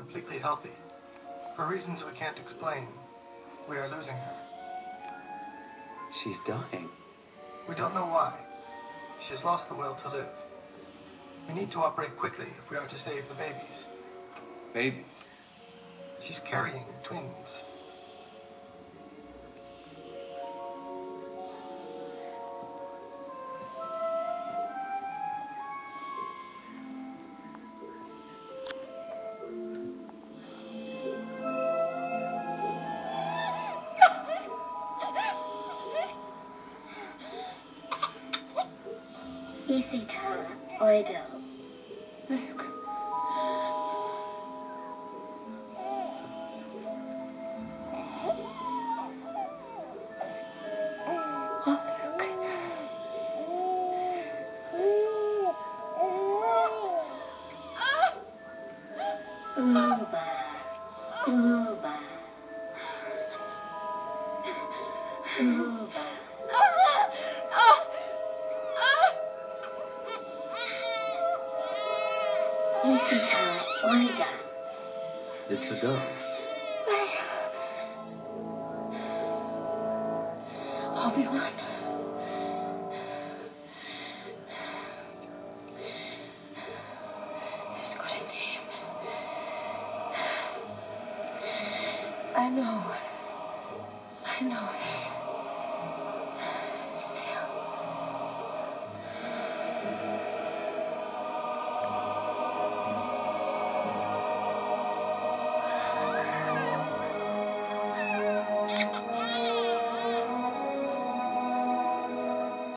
completely healthy. For reasons we can't explain, we are losing her. She's dying. We don't know why. She has lost the will to live. We need to operate quickly if we are to save the babies. Babies? She's carrying twins. Isita Oido. Luke. Uba. Uba. Uba. Isita Oida. It's a go. Obi-Wan. There's got a name. I know. I know.